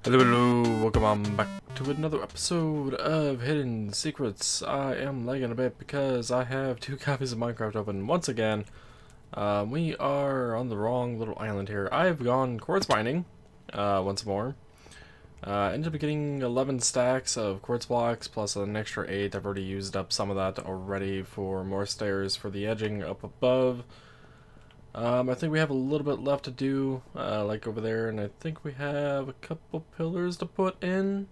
Hello, hello, welcome on back to another episode of Hidden Secrets. I am lagging a bit because I have two copies of Minecraft open once again. We are on the wrong little island here. I've gone quartz mining once more. Ended up getting 11 stacks of quartz blocks plus an extra 8. I've already used up some of that already for more stairs for the edging up above. I think we have a little bit left to do, like over there, and I think we have a couple pillars to put in.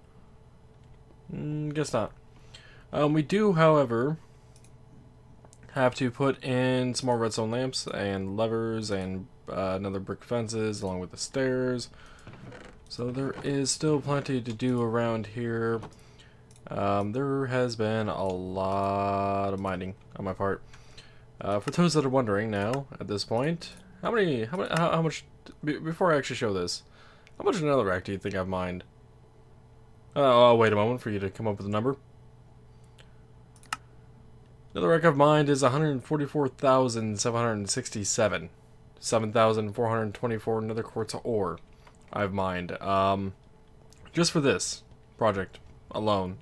Guess not. We do, however, have to put in some more redstone lamps and levers and another brick fences along with the stairs. So there is still plenty to do around here. There has been a lot of mining on my part. For those that are wondering now, at this point, how much, before I actually show this, how much netherrack do you think I've mined? I'll wait a moment for you to come up with a number. Netherrack I've mined is 144,767. 7,424 nether quartz ore I've mined. Just for this project alone.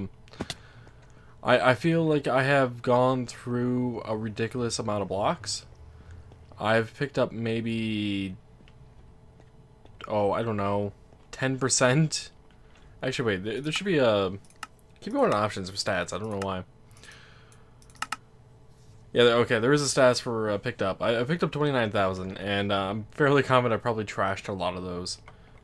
I feel like I have gone through a ridiculous amount of blocks. I've picked up maybe, I don't know, 10%. Actually, wait, there should be a, keep going on options for stats. I don't know why. Yeah, okay, there is a stats for picked up. I picked up 29,000, and I'm fairly confident I probably trashed a lot of those.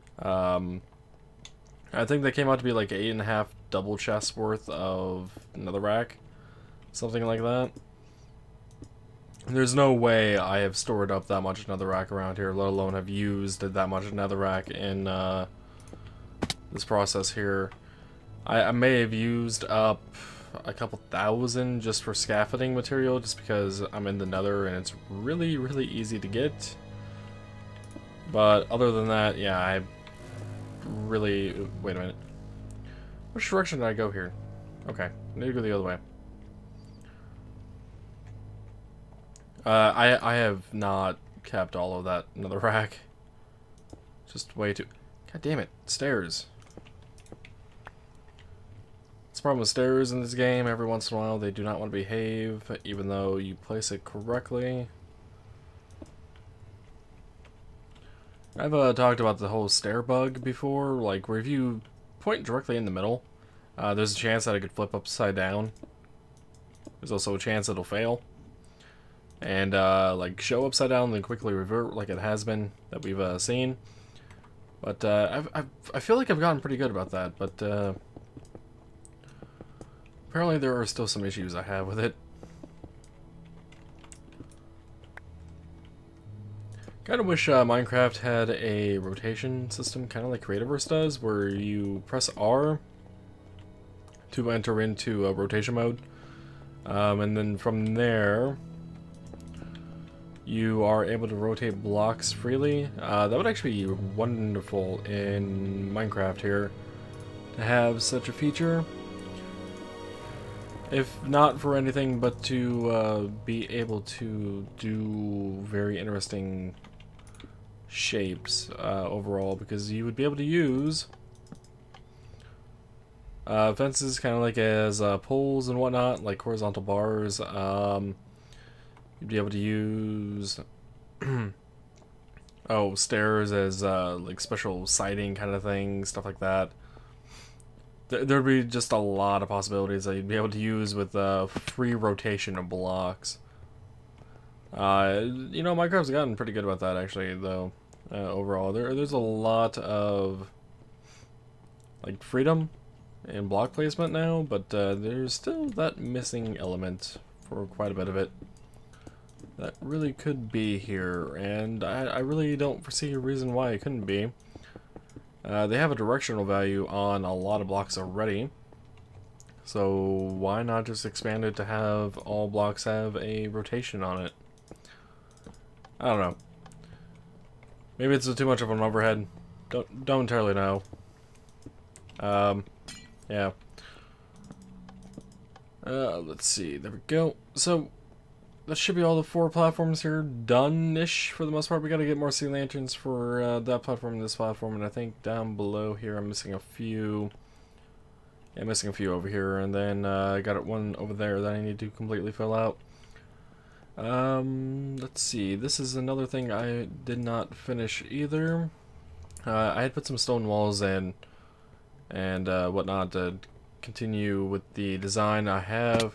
I think they came out to be like 8.5 double chests worth of netherrack. Something like that. There's no way I have stored up that much netherrack around here, let alone have used that much netherrack in this process here. I may have used up a couple thousand just for scaffolding material, just because I'm in the nether and it's really, really easy to get. But other than that, yeah, I really... Wait a minute. Which direction did I go here? Okay, I need to go the other way. I have not kept all of that netherrack. Just way too... God damn it, stairs. It's the problem with stairs in this game. Every once in a while they do not want to behave, even though you place it correctly. I've talked about the whole stair bug before, like where if you point directly in the middle, there's a chance that it could flip upside down. There's also a chance it'll fail. And like show upside down and then quickly revert like it has been that we've seen. But I feel like I've gotten pretty good about that, but apparently there are still some issues I have with it. Kind of wish Minecraft had a rotation system, kind of like Creativerse does, where you press R to enter into a rotation mode, and then from there you are able to rotate blocks freely. That would actually be wonderful in Minecraft here to have such a feature. If not for anything but to be able to do very interesting shapes overall, because you would be able to use fences kind of like as poles and whatnot, like horizontal bars. You'd be able to use stairs as like special siding kind of thing, stuff like that. There'd be just a lot of possibilities that you'd be able to use with free rotation of blocks. You know, Minecraft's gotten pretty good about that actually, though. Overall, there's a lot of like freedom in block placement now, but there's still that missing element for quite a bit of it that really could be here, and I really don't foresee a reason why it couldn't be. They have a directional value on a lot of blocks already, so why not just expand it to have all blocks have a rotation on it? I don't know. Maybe it's too much of an overhead. Don't entirely know. Yeah. Let's see. There we go. So that should be all the 4 platforms here done-ish for the most part. We gotta get more sea lanterns for that platform and this platform, and I think down below here I'm missing a few. Yeah, I'm missing a few over here, and then I got one over there that I need to completely fill out. Let's see. This is another thing I did not finish either. I had put some stone walls in and whatnot to continue with the design I have.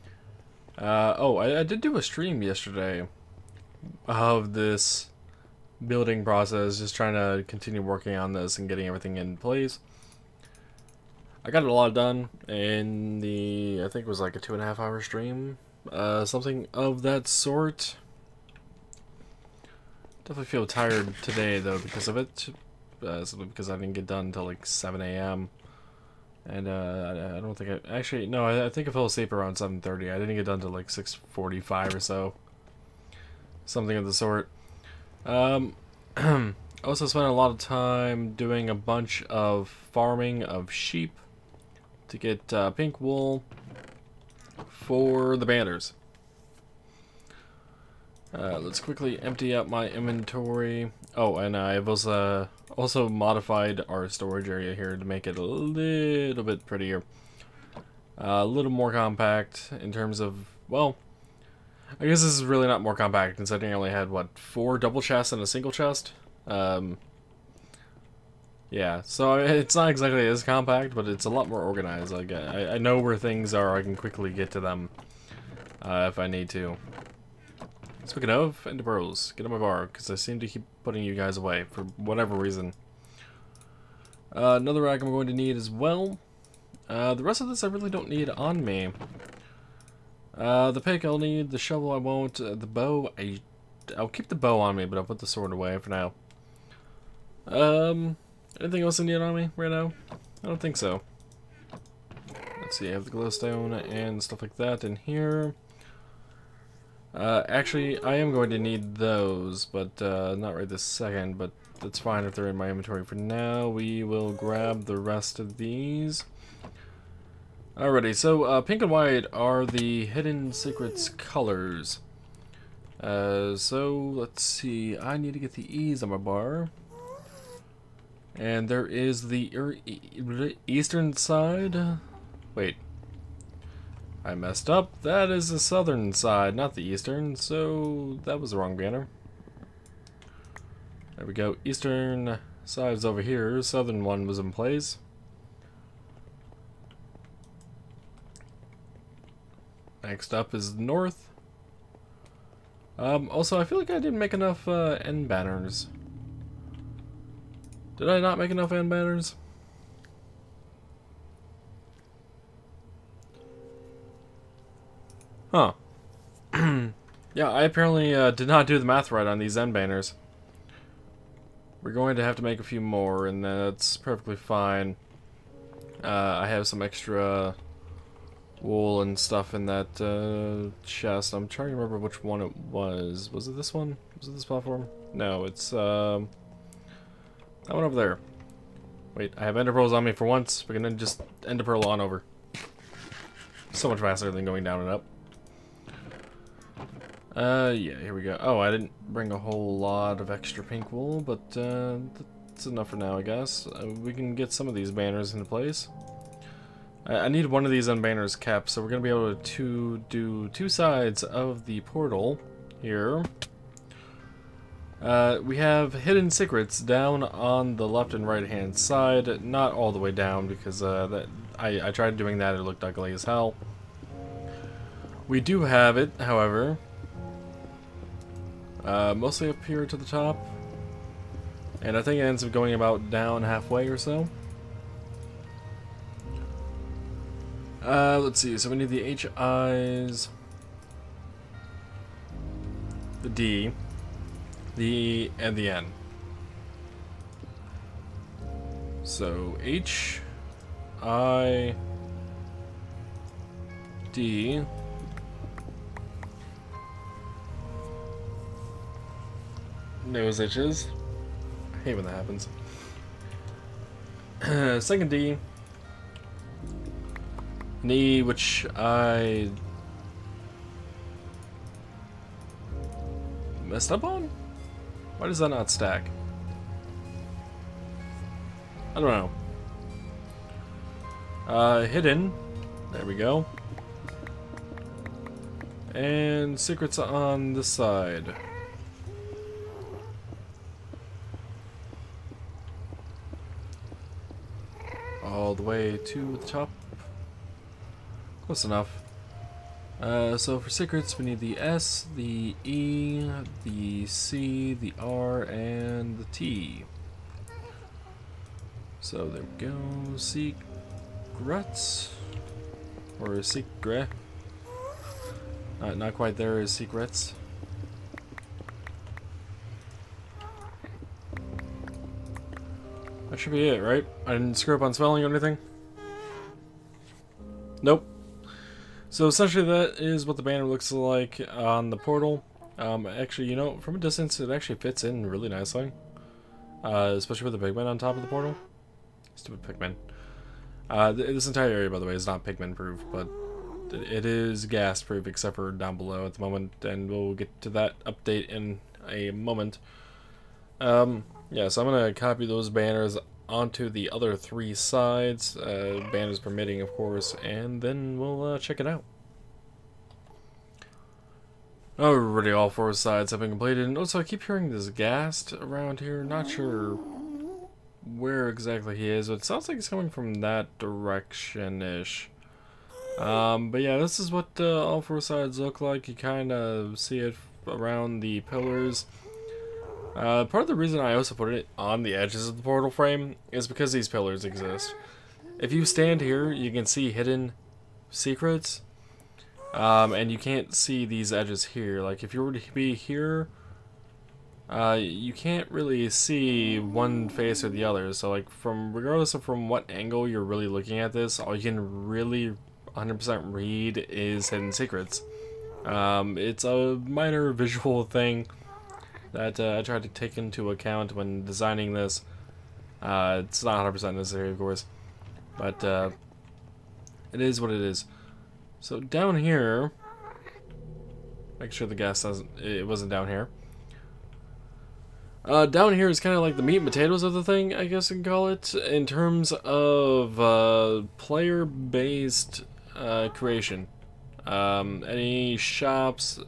I did do a stream yesterday of this building process, just trying to continue working on this and getting everything in place. I got a lot done in I think it was like a 2.5 hour stream, something of that sort. Definitely feel tired today though because of it, simply because I didn't get done until like 7 a.m. And I don't think actually, no, I think I fell asleep around 7:30. I didn't get done till like 6:45 or so. Something of the sort. Also spent a lot of time doing a bunch of farming of sheep to get pink wool for the banners. Let's quickly empty out my inventory. Oh, and I've also modified our storage area here to make it a little bit prettier. A little more compact in terms of, well, I guess this is really not more compact considering I only had, what, 4 double chests and a single chest? Yeah, so it's not exactly as compact, but it's a lot more organized. Like, I know where things are, I can quickly get to them if I need to. Speaking of, ender pearls, get on my bar, because I seem to keep putting you guys away for whatever reason. Another rag I'm going to need as well. The rest of this I really don't need on me. The pick I'll need, the shovel I won't, the bow, I'll keep the bow on me, but I'll put the sword away for now. Anything else I need on me right now? I don't think so. Let's see, I have the glowstone and stuff like that in here. Actually, I am going to need those, but not right this second, but that's fine if they're in my inventory for now. We will grab the rest of these. Alrighty, so pink and white are the hidden secrets colors. So let's see, I need to get the E's on my bar. And there is the eastern side. Wait. I messed up. That is the southern side, not the eastern, so that was the wrong banner. There we go. Eastern side's over here. Southern one was in place. Next up is north. Also, I feel like I didn't make enough end banners. Did I not make enough end banners? Huh. Yeah, I apparently did not do the math right on these end banners. We're going to have to make a few more, and that's perfectly fine. I have some extra wool and stuff in that chest. I'm trying to remember which one it was. Was it this one? Was it this platform? No, it's that one over there. Wait, I have ender pearls on me for once. We're gonna just ender pearl on over. So much faster than going down and up. Yeah, here we go. Oh, I didn't bring a whole lot of extra pink wool, but that's enough for now, I guess. We can get some of these banners into place. I need one of these end banners kept, so we're gonna be able to do 2 sides of the portal here. We have hidden secrets down on the left and right hand side, not all the way down because I tried doing that, it looked ugly as hell. We do have it, however, mostly up here to the top, and I think it ends up going about down halfway or so. Let's see, so we need the HIs, the D, the E, and the N. So H, I, D, nose itches. I hate when that happens. Second D, an E, which I messed up on? Why does that not stack? I don't know. Hidden. There we go. And secrets on this side. All the way to the top. Close enough. So for secrets, we need the S, the E, the C, the R, and the T. So there we go. Secrets. Or secret. Not quite there is secrets. That should be it, right? I didn't screw up on spelling or anything? Nope. So essentially that is what the banner looks like on the portal. Actually, you know, from a distance it actually fits in really nicely. Especially with the pigmen on top of the portal. Stupid pigmen. This entire area, by the way, is not pigmen proof, but it is gas proof except for down below at the moment, and we'll get to that update in a moment. Yeah, so I'm going to copy those banners onto the other 3 sides, banners permitting, of course, and then we'll check it out. Already, all 4 sides have been completed, and also I keep hearing this Ghast around here. Not sure where exactly he is, but it sounds like he's coming from that direction-ish. But yeah, this is what all 4 sides look like. You kind of see it around the pillars. Part of the reason I also put it on the edges of the portal frame is because these pillars exist. If you stand here, you can see hidden secrets, and you can't see these edges here. Like, if you were to be here, you can't really see one face or the other. So, like, regardless of from what angle you're really looking at this, all you can really 100% read is hidden secrets. It's a minor visual thing that I tried to take into account when designing this. It's not 100% necessary, of course, but it is what it is. So down here, make sure the gas it wasn't down here. Down here is kind of like the meat and potatoes of the thing, I guess you can call it, in terms of player-based creation. Any shops,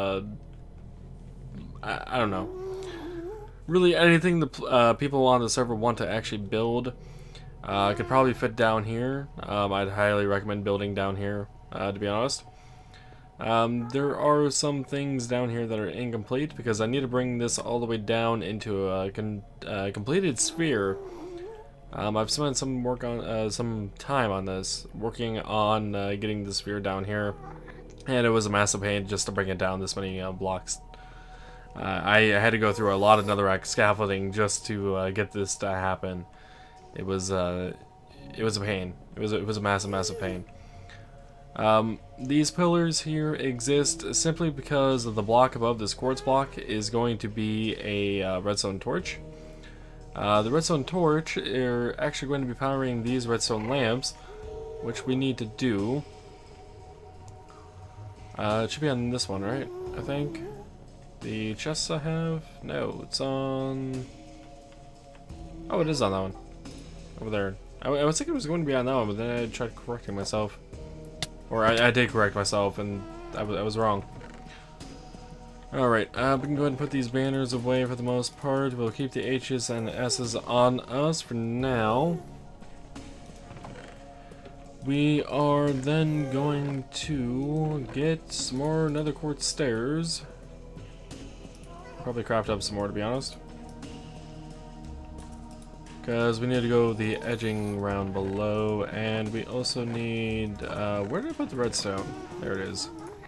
I don't know. Really, anything the people on the server want to actually build could probably fit down here. I'd highly recommend building down here, to be honest. There are some things down here that are incomplete because I need to bring this all the way down into a completed sphere. I've spent some time on this, working on getting the sphere down here, and it was a massive pain just to bring it down this many blocks. I had to go through a lot of netherrack scaffolding just to get this to happen. It was a pain. It was a massive pain. These pillars here exist simply because the block above this quartz block is going to be a redstone torch. The redstone torch are actually going to be powering these redstone lamps, which we need to do. It should be on this one, right? I think. The chests I have? No, it's on... Oh, it is on that one. Over there. I was thinking it was going to be on that one, but then I tried correcting myself. Or I did correct myself, and I was wrong. Alright, we can go ahead and put these banners away for the most part. We'll keep the H's and the S's on us for now. We are then going to get some more nether quartz stairs. Probably craft up some more, to be honest. Because we need to go the edging round below, and we also need... where did I put the redstone? There it is.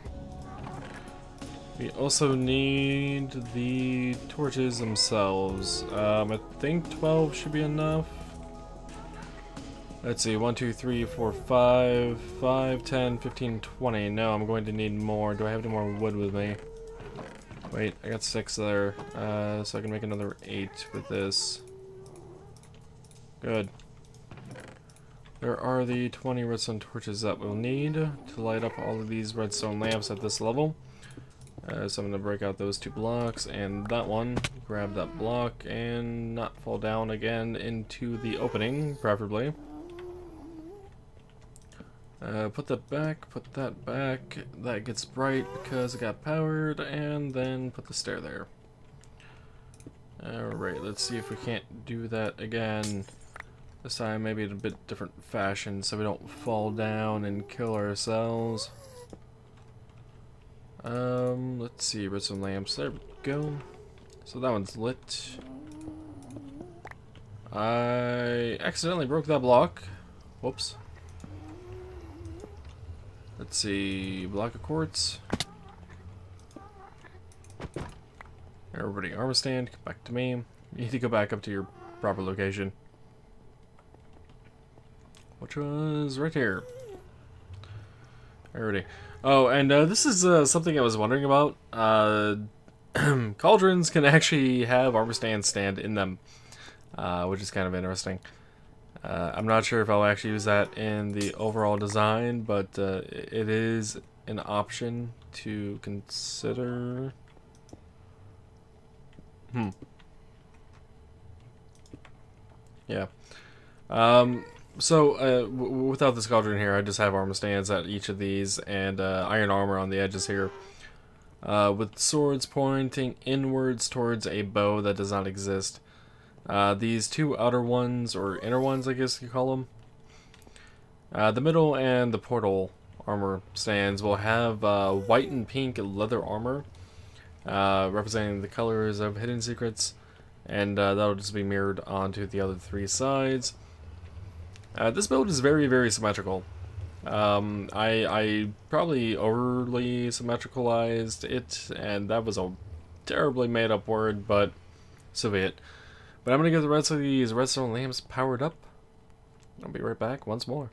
We also need the torches themselves. I think 12 should be enough. Let's see, 1, 2, 3, 4, 5, 5, 10, 15, 20. No, I'm going to need more. Do I have any more wood with me? Wait, I got 6 there, so I can make another 8 with this. Good. There are the 20 redstone torches that we'll need to light up all of these redstone lamps at this level. So I'm going to break out those 2 blocks and that one, grab that block and not fall down again into the opening, preferably. Put that back, that gets bright because it got powered, and then put the stair there. Alright, let's see if we can't do that again. This time maybe in a bit different fashion so we don't fall down and kill ourselves. Let's see, redstone lamps, there we go. So that one's lit. I accidentally broke that block. Whoops. Let's see, block of quartz. Everybody, armor stand, come back to me. You need to go back up to your proper location. Which was right here. Alrighty. Oh, and this is something I was wondering about. Cauldrons can actually have armor stands stand in them, which is kind of interesting. I'm not sure if I'll actually use that in the overall design, but it is an option to consider. Yeah. So, without this cauldron here, I just have armor stands at each of these, and iron armor on the edges here. With swords pointing inwards towards a bow that does not exist. These 2 outer ones, or inner ones I guess you call them. The middle and the portal armor stands will have white and pink leather armor, representing the colors of hidden secrets, and that'll just be mirrored onto the other 3 sides. This build is very, very symmetrical. I probably overly symmetricalized it, and that was a terribly made up word, but so be it. But I'm going to get the rest of these redstone lamps powered up. I'll be right back once more.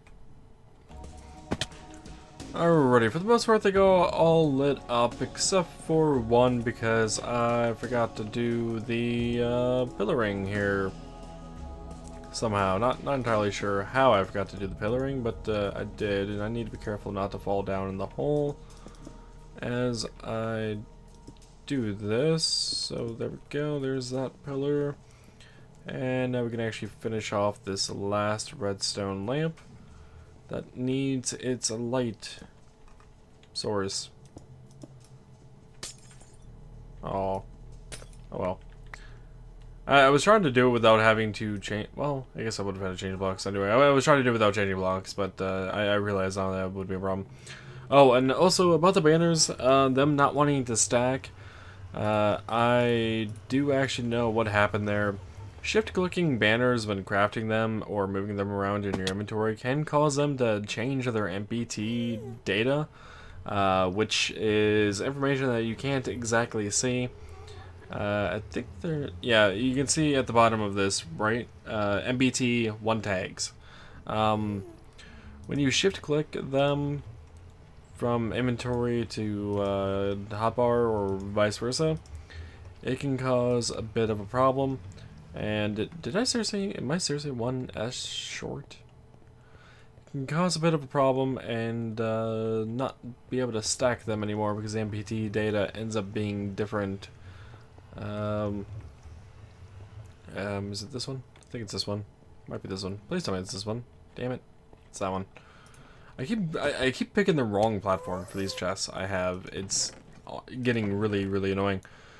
Alrighty, for the most part they go all lit up except for one because I forgot to do the pillaring here. Somehow, not entirely sure how I forgot to do the pillaring, but I did, and I need to be careful not to fall down in the hole as I do this. So there we go, there's that pillar. And now we can actually finish off this last redstone lamp that needs its light source. Oh well. I was trying to do it without having to change. Well, I guess I would have had to change blocks anyway. I was trying to do it without changing blocks, but I realized now that would be a problem. Oh, and also about the banners, them not wanting to stack. I do actually know what happened there. Shift-clicking banners when crafting them or moving them around in your inventory can cause them to change their MPT data, which is information that you can't exactly see. I think they're, yeah, you can see at the bottom of this, right? MBT 1 tags. When you shift-click them from inventory to hotbar or vice versa, it can cause a bit of a problem. And am I seriously 1S short? It can cause a bit of a problem and not be able to stack them anymore because the MPT data ends up being different. Is it this one? I think it's this one. Might be this one. Please tell me it's this one. Damn it. It's that one. I keep picking the wrong platform for these chests I have. It's getting really, really annoying.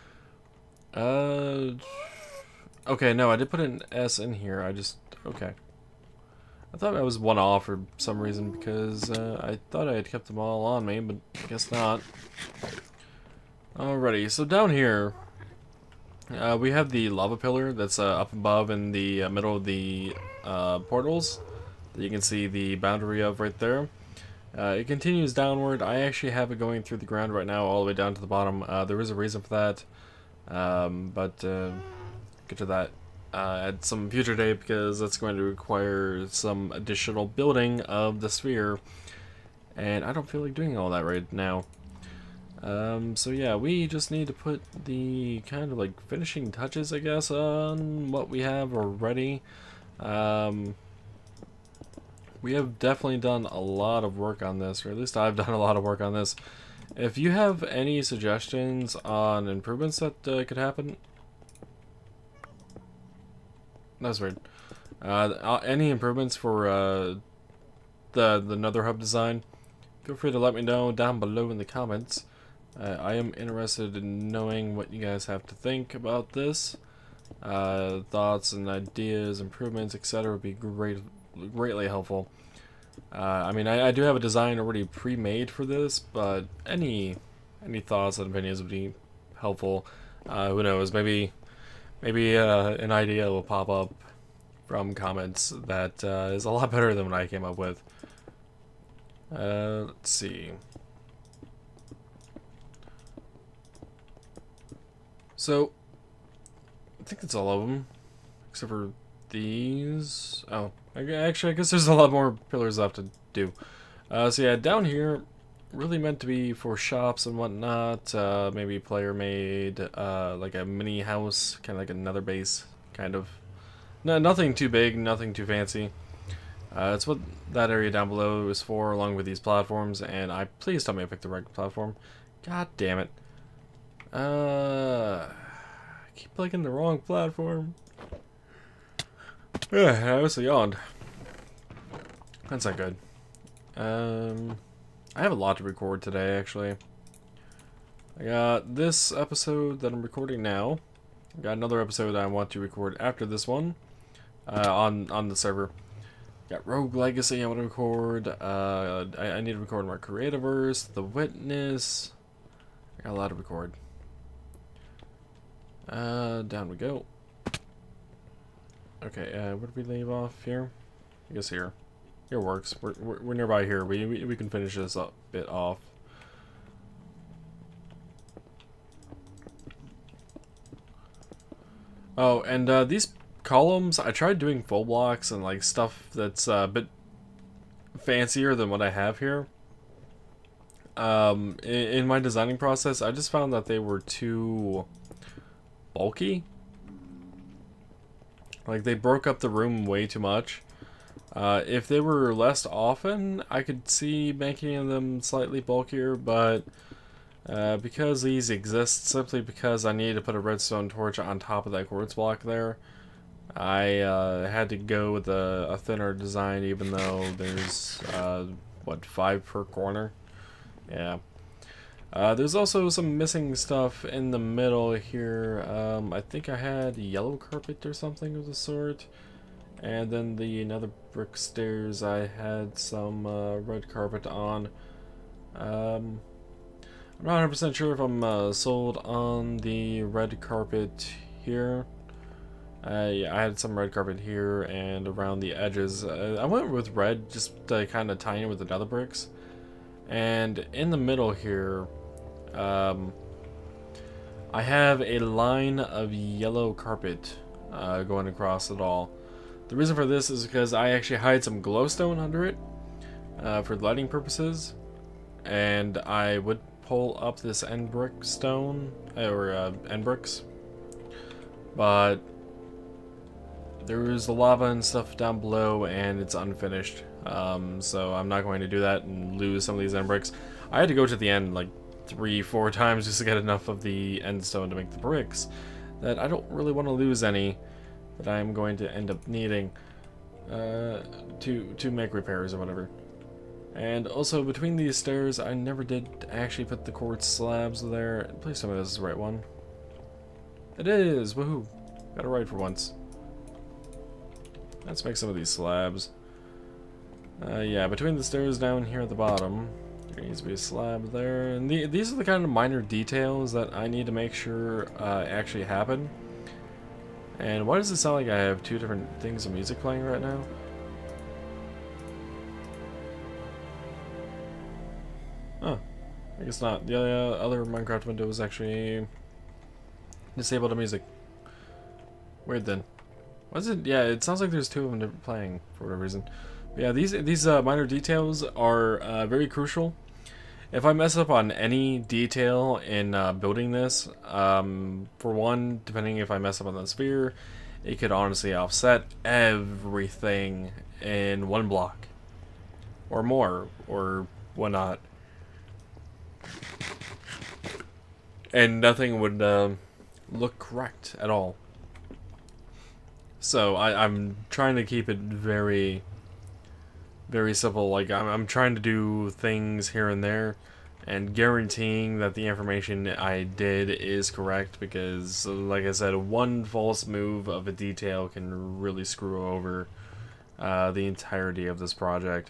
Okay, no, I did put an S in here. Okay. I thought I was one off for some reason because I thought I had kept them all on me, but I guess not. Alrighty, so down here, we have the lava pillar that's up above in the middle of the portals that you can see the boundary of right there. It continues downward. I actually have it going through the ground right now all the way down to the bottom. There is a reason for that, but get to that at some future date because that's going to require some additional building of the sphere, and I don't feel like doing all that right now. So yeah, we just need to put the kind of like finishing touches, I guess, on what we have already. We have definitely done a lot of work on this, or at least I've done a lot of work on this, If you have any suggestions on improvements that could happen, that's weird. Any improvements for the Nether Hub design, feel free to let me know down below in the comments. I am interested in knowing what you guys have to think about this. Thoughts and ideas, improvements, etc. would be greatly helpful. I mean, I do have a design already pre-made for this, but any thoughts and opinions would be helpful. Who knows? Maybe an idea will pop up from comments that is a lot better than what I came up with. Let's see. So, I think that's all of them, except for these. Oh, actually, I guess there's a lot more pillars left to do. So yeah, down here, really meant to be for shops and whatnot. Maybe player made, like a mini house, kind of like another base, kind of. No, nothing too big, nothing too fancy. That's what that area down below is for, along with these platforms. And please tell me I picked the right platform. God damn it. I keep clicking the wrong platform. I also yawned. That's not good. I have a lot to record today, actually. I got this episode that I'm recording now. I got another episode I want to record after this one, on the server. Got Rogue Legacy I want to record. I need to record my Creativerse, The Witness. I got a lot to record. Down we go. Okay, where did we leave off here? I guess here. Here works. We're nearby here. We can finish this up bit off. Oh, and these columns, I tried doing full blocks and like stuff that's a bit fancier than what I have here. In my designing process, I just found that they were too bulky. Like, they broke up the room way too much. If they were less often, I could see making them slightly bulkier, but because these exist simply because I need to put a redstone torch on top of that quartz block there, I had to go with a thinner design, even though there's, what, 5 per corner? Yeah. There's also some missing stuff in the middle here. I think I had yellow carpet or something of the sort. And then the nether brick stairs, I had some red carpet on. I'm not 100% sure if I'm sold on the red carpet here. Yeah, I had some red carpet here and around the edges. I went with red just to kind of tie in with the nether bricks. And in the middle here, I have a line of yellow carpet going across it all. The reason for this is because I actually hide some glowstone under it for lighting purposes, and I would pull up this end brick stone, or end bricks, but there's the lava and stuff down below and it's unfinished, so I'm not going to do that and lose some of these end bricks. I had to go to the end like 3-4 times just to get enough of the end stone to make the bricks that I don't really want to lose any that I'm going to end up needing to make repairs or whatever. And also between these stairs, I never did actually put the quartz slabs there. Please tell me this is the right one. It is! Woohoo! Got it right for once. Let's make some of these slabs. Yeah, between the stairs down here at the bottom, there needs to be a slab there. And these are the kind of minor details that I need to make sure actually happen. And why does it sound like I have 2 different things of music playing right now? Oh, I guess not. The other Minecraft window was actually disabled the music. Weird then. Was it? Yeah, it sounds like there's 2 of them playing for whatever reason. But yeah, these minor details are very crucial. If I mess up on any detail in building this, for one, depending if I mess up on the sphere, it could honestly offset everything in 1 block. Or more, or whatnot. and nothing would look correct at all. So I'm trying to keep it very, very simple. Like I'm trying to do things here and there, and guaranteeing that the information I did is correct. Because, like I said, one false move of a detail can really screw over the entirety of this project.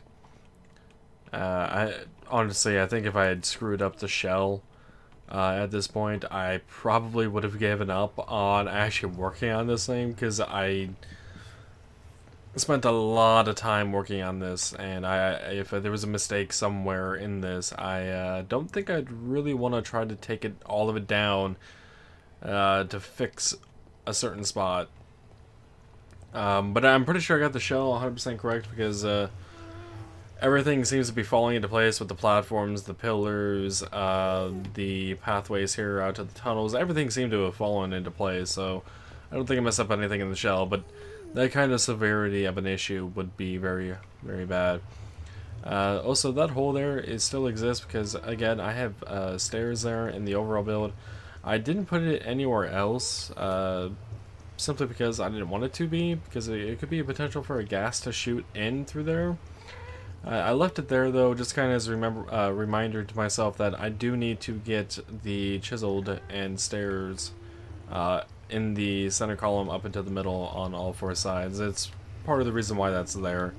I honestly, I think if I had screwed up the shell at this point, I probably would have given up on actually working on this thing, because I spent a lot of time working on this, and if there was a mistake somewhere in this, I don't think I'd really want to try to take it all of it down to fix a certain spot. But I'm pretty sure I got the shell 100% correct, because everything seems to be falling into place with the platforms, the pillars, the pathways here out to the tunnels. Everything seemed to have fallen into place, so I don't think I messed up anything in the shell, but that kind of severity of an issue would be very, very bad. Also, that hole there still exists because, again, I have stairs there in the overall build. I didn't put it anywhere else, simply because I didn't want it to be, because it could be a potential for a gas to shoot in through there. I left it there, though, just kind of as a reminder to myself that I do need to get the chiseled and stairs in the center column up into the middle on all four sides. It's part of the reason why that's there.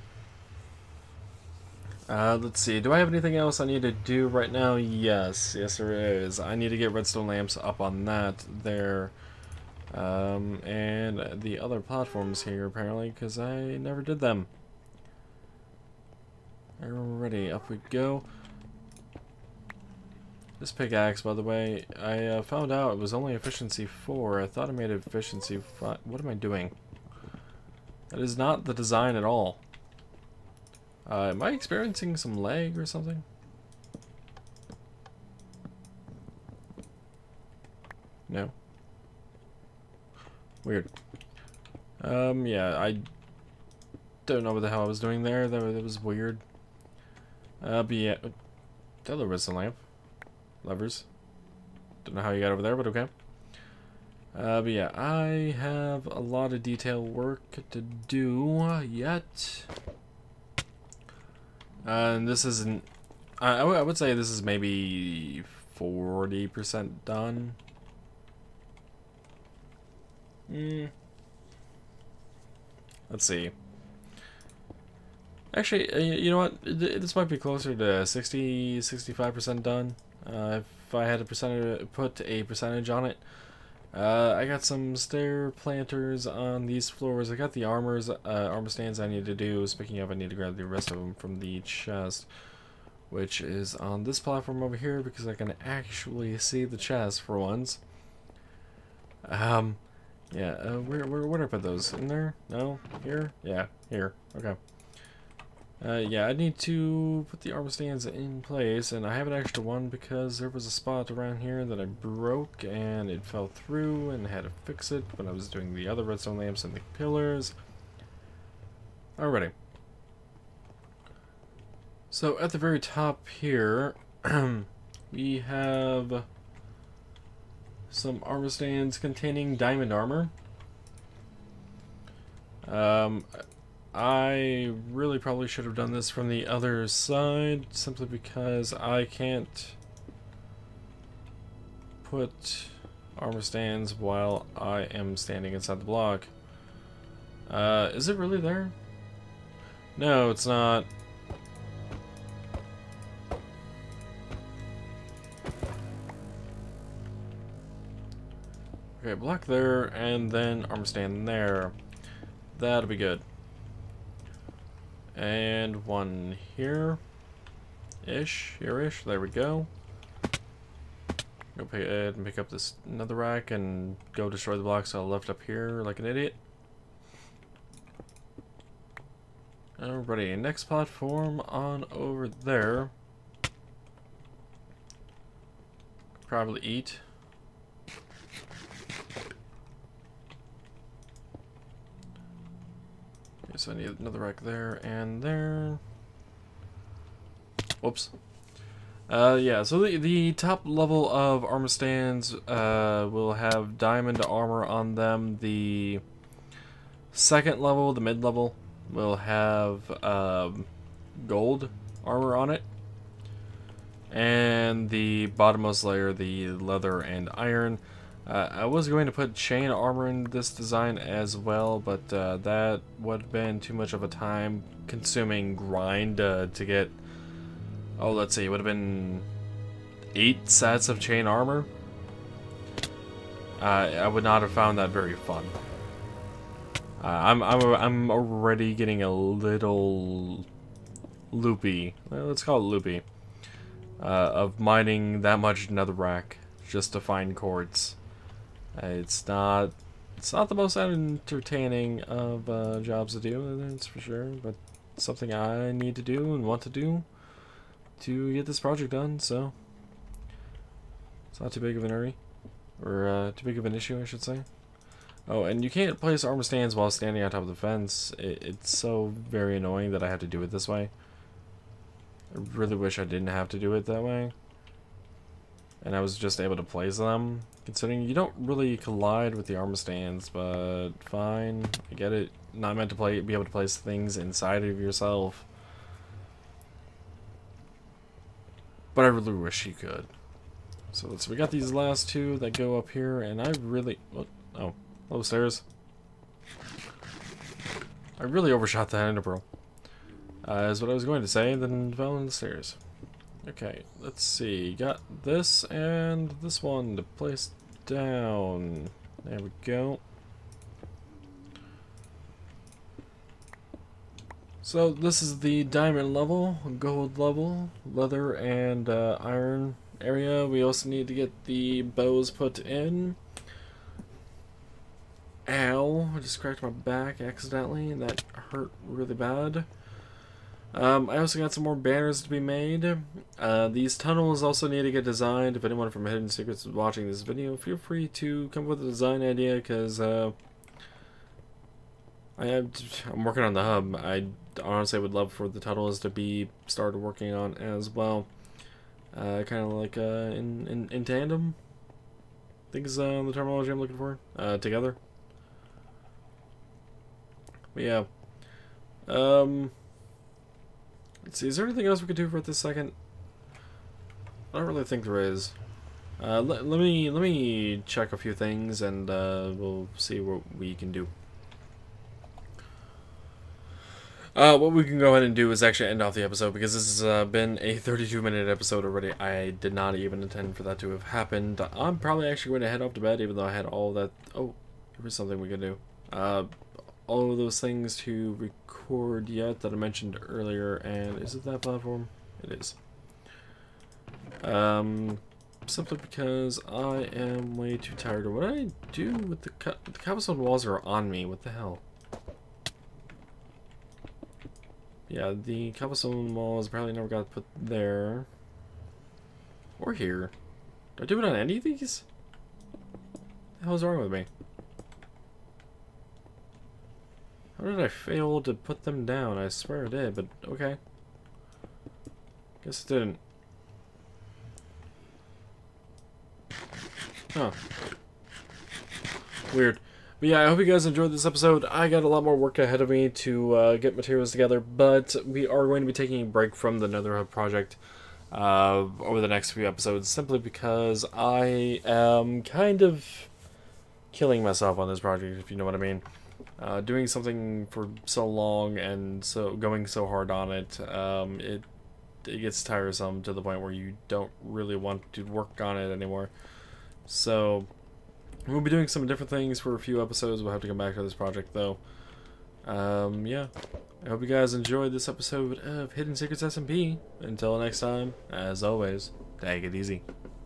Let's see, do I have anything else I need to do right now? Yes, there is. I need to get redstone lamps up on that there. And the other platforms here, apparently, because I never did them. Alrighty, up we go. This pickaxe, by the way, I found out it was only efficiency 4. I thought I made it efficiency 5. What am I doing? That is not the design at all. Am I experiencing some lag or something? No. Weird. Yeah, I don't know what the hell I was doing there. That was weird. But yeah, the other redstone lamp. Levers. Don't know how you got over there, but okay. But yeah, I have a lot of detail work to do yet. And this isn't... I would say this is maybe 40% done. Let's see. Actually, you know what? This might be closer to 65% done. If I had to put a percentage on it. I got some stair planters on these floors. I got the armor stands I need to do. Speaking of, I need to grab the rest of them from the chest, which is on this platform over here, because I can actually see the chest for once. Yeah, where did I put those? In there? No? Here? Yeah, here. Okay. Yeah, I need to put the armor stands in place, and I have an extra one because there was a spot around here that I broke, and it fell through, and I had to fix it when I was doing the other redstone lamps and the pillars. Alrighty. So, at the very top here, we have some armor stands containing diamond armor. I really probably should have done this from the other side, simply because I can't put armor stands while I am standing inside the block. Is it really there? No, it's not. Okay, block there, and then armor stand there. That'll be good. And one here-ish, here-ish, there we go. Go ahead and pick up this another rack and go destroy the blocks I left up here like an idiot. Alrighty, next platform on over there. Probably eat. So I need another rack there and there. Whoops. Yeah, so the top level of armor stands will have diamond armor on them. The second level, the mid level, will have gold armor on it. And the bottommost layer, the leather and iron. I was going to put chain armor in this design as well, but that would have been too much of a time consuming grind to get, oh, let's see, it would have been 8 sets of chain armor. I would not have found that very fun. I'm already getting a little loopy. Well, let's call it loopy. Of mining that much netherrack just to find quartz. It's not the most entertaining of jobs to do, that's for sure. But it's something I need to do and want to do to get this project done. So it's not too big of an hurry, or too big of an issue, I should say. Oh, and you can't place armor stands while standing on top of the fence. It's so very annoying that I have to do it this way. I really wish I didn't have to do it that way. And I was just able to place them, considering you don't really collide with the armor stands, but fine, I get it. Not meant to be able to place things inside of yourself. But I really wish you could. So we got these last two that go up here, and I really... Oh, hello, stairs. I really overshot that ender pearl. Is what I was going to say, then fell in the stairs. Okay, let's see. Got this and this one to place down. There we go. So this is the diamond level, gold level, leather and iron area. We also need to get the bows put in. Ow, I just cracked my back accidentally, and that hurt really bad. I also got some more banners to be made. These tunnels also need to get designed. If anyone from Hidden Secrets is watching this video, feel free to come up with a design idea, because I'm working on the hub. I honestly would love for the tunnels to be started working on as well. Kind of like in tandem, I think is the terminology I'm looking for. Together. But yeah. Let's see, is there anything else we could do for this second? I don't really think there is. Let me check a few things, and we'll see what we can do. What we can go ahead and do is actually end off the episode, because this has been a 32-minute episode already. I did not even intend for that to have happened. I'm probably actually going to head off to bed, even though I had all that... Oh, there was something we could do. All of those things to record yet that I mentioned earlier, and is it that platform? It is. Simply because I am way too tired. What did I do with the cobblestone walls are on me? What the hell? Yeah, the cobblestone walls apparently never got put there. Or here. Did I do it on any of these? What the hell is wrong with me? How did I fail to put them down? I swear I did, but okay. Guess it didn't. Huh. Weird. But yeah, I hope you guys enjoyed this episode. I got a lot more work ahead of me to get materials together, but we are going to be taking a break from the Nether Hub project over the next few episodes, simply because I am kind of killing myself on this project, if you know what I mean. Doing something for so long and so going so hard on it, it gets tiresome to the point where you don't really want to work on it anymore. So we'll be doing some different things for a few episodes. We'll have to come back to this project though. Yeah, I hope you guys enjoyed this episode of Hidden Secrets SMP. Until next time, as always, take it easy.